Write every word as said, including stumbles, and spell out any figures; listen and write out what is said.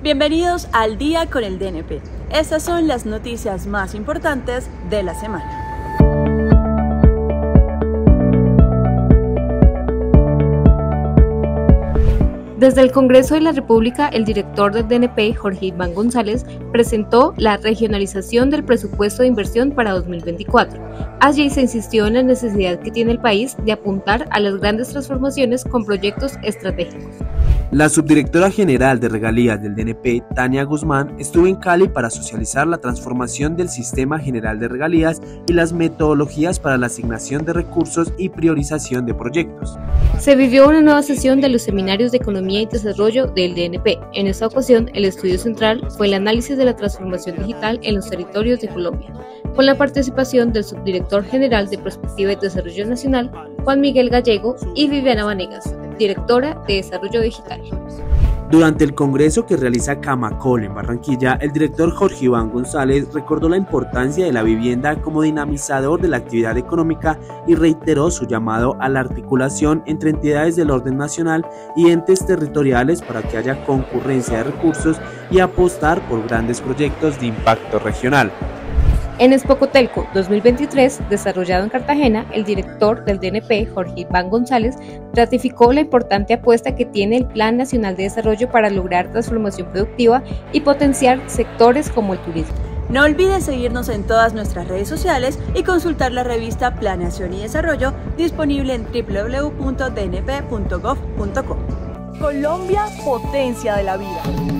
Bienvenidos al Día con el D N P. Estas son las noticias más importantes de la semana. Desde el Congreso de la República, el director del D N P, Jorge Iván González, presentó la regionalización del presupuesto de inversión para dos mil veinticuatro. Allí se insistió en la necesidad que tiene el país de apuntar a las grandes transformaciones con proyectos estratégicos. La subdirectora general de Regalías del D N P, Tania Guzmán, estuvo en Cali para socializar la transformación del Sistema General de Regalías y las metodologías para la asignación de recursos y priorización de proyectos. Se vivió una nueva sesión de los seminarios de Economía y Desarrollo del D N P. En esta ocasión, el estudio central fue el análisis de la transformación digital en los territorios de Colombia, con la participación del subdirector general de Prospectiva y Desarrollo Nacional, Juan Miguel Gallego, y Viviana Vanegas, directora de Desarrollo Digital. Durante el congreso que realiza Camacol en Barranquilla, el director Jorge Iván González recordó la importancia de la vivienda como dinamizador de la actividad económica y reiteró su llamado a la articulación entre entidades del orden nacional y entes territoriales para que haya concurrencia de recursos y apostar por grandes proyectos de impacto regional. En Expocotelco dos mil veintitrés, desarrollado en Cartagena, el director del D N P, Jorge Iván González, ratificó la importante apuesta que tiene el Plan Nacional de Desarrollo para lograr transformación productiva y potenciar sectores como el turismo. No olvides seguirnos en todas nuestras redes sociales y consultar la revista Planeación y Desarrollo, disponible en w w w punto d n p punto gov punto co. Colombia, potencia de la vida.